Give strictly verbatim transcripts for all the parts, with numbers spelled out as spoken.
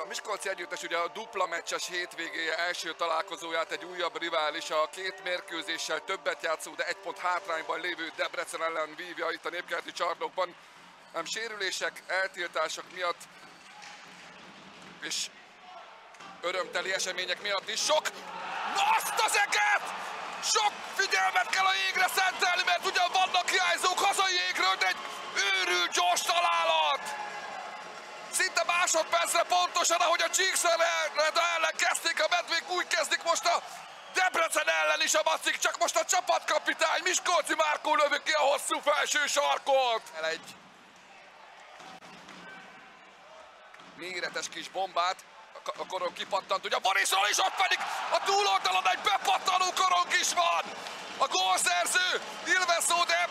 A Miskolci együttes ugye a dupla meccses hétvégéje első találkozóját egy újabb rivális, a két mérkőzéssel többet játszó, de egy pont hátrányban lévő Debrecen ellen vívja itt a Népkerti csarnokban. Nem sérülések, eltiltások miatt és örömteli események miatt is sok. Azt az eget! Sok figyelmet kell a jégre szentelni, mert ugyan vannak hiányzók hazai jégről, de egy őrült gyors találat! Szinte másodpercre pontosan, ahogy a Csíkszereda ellen kezdték, a medvék úgy kezdik most a Debrecen ellen is a macik, csak most a csapatkapitány Miskolci Márkó lövi ki a hosszú felső sarkot. El egy méretes kis bombát, a korong kipattant, ugye Borisról is, ott pedig a túloldalon egy bepattanó korong is van. A gólszerző Ilveszó, de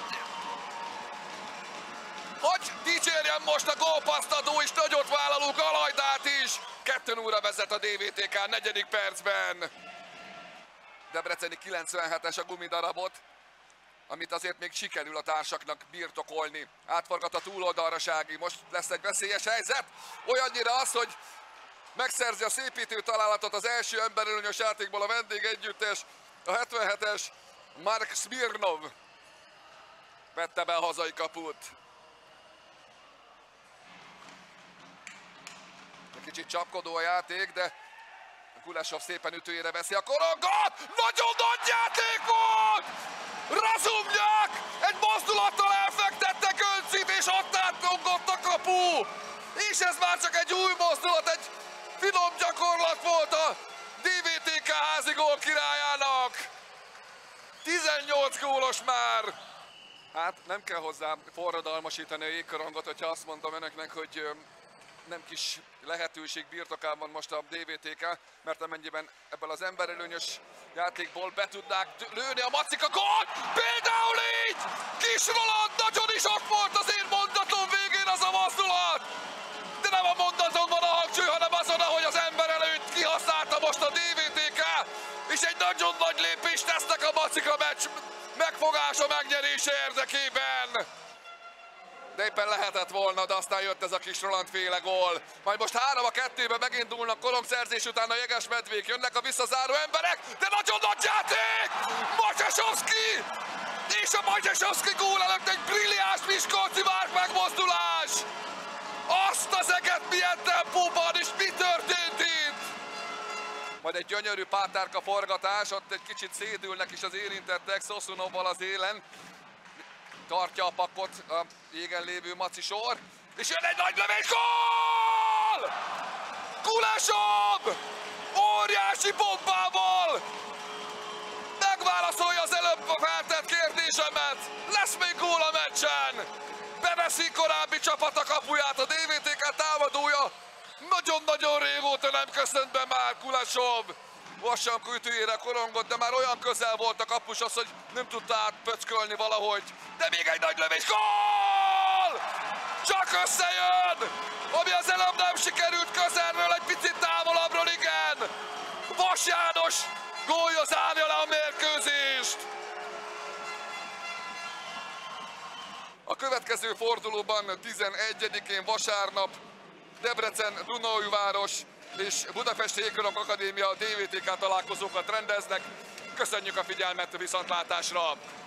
hogy dicsérjen most a gólpasszadó és nagyot vállaló Galajdát is. kettő nullra vezet a dé vé té ká negyedik percben. Debreceni kilencvenhetes a gumidarabot, amit azért még sikerül a társaknak birtokolni. Átforgat a túloldalra Sági, most lesz egy veszélyes helyzet. Olyannyira az, hogy megszerzi a szépítő találatot az első emberelőnyös játékból a vendég együttes. A hetvenhetes Mark Smirnov vette be a hazai kaput. Kicsit csapkodó a játék, de Kulesov szépen ütőjére veszi a korongot! Nagyon nagy játék volt! Razumnyak egy mozdulattal elfektette Göncit, és ott átrongott a kapu! És ez már csak egy új mozdulat, egy finom gyakorlat volt a dé vé té ká házi gól királyának! tizennyolc gólos már! Hát nem kell hozzá forradalmasítani a jégkorongot, hogyha azt mondtam önöknek, hogy nem kis lehetőség birtokában van most a dé vé té ká, mert amennyiben ebből az emberelőnyös játékból be tudnák lőni a macik a gólt! Például így! Kis Roland nagyon is ott volt az én mondatom végén az a mozdulat! De nem a mondaton van a hangsúly, hanem azon, ahogy az emberelőnyt kihasználta most a dé vé té ká, és egy nagyon nagy lépést tesznek a macik a meccs megfogása megnyerése érdekében. De éppen lehetett volna, de aztán jött ez a kis Roland féle gól. Majd most három a kettőben megindulnak korongszerzés után a jeges medvék, jönnek a visszazáró emberek, de nagyon nagy játék! Macsesovszki! És a Macsesovszki gól előtt egy brilliáns Miskolci Márk megmozdulás! Azt az eget milyen tempóban, és mi történt itt? Majd egy gyönyörű pátárka forgatás, ott egy kicsit szédülnek is az érintettek Szosunovval az élen. Tartja a pakot a jégen lévő maci sor, és jön egy nagy lövés, gól! Kulesov! Óriási bombával! Megválaszolja az előbb feltett kérdésemet! Lesz még gól a meccsen! Beveszi korábbi csapat a kapuját, a dé vé té ká támadója! Nagyon-nagyon régóta nem köszönt be már Kulesov! Vassankó ütőjére korongot, de már olyan közel volt a kapushoz, hogy nem tudta átpöckölni valahogy. De még egy nagy lövés, gól! Csak összejön! Ami az előbb nem sikerült közelről, egy picit távolabbról, igen! Vas János gólja zárja le a mérkőzést! A következő fordulóban tizenegyedikén vasárnap Debrecen, Dunaújváros és Budapesti Jégkorong Akadémia dé vé té ká találkozókat rendeznek. Köszönjük a figyelmet, viszontlátásra!